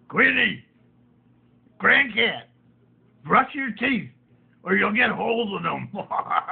Quinny, grandcat, brush your teeth or you'll get holes in them.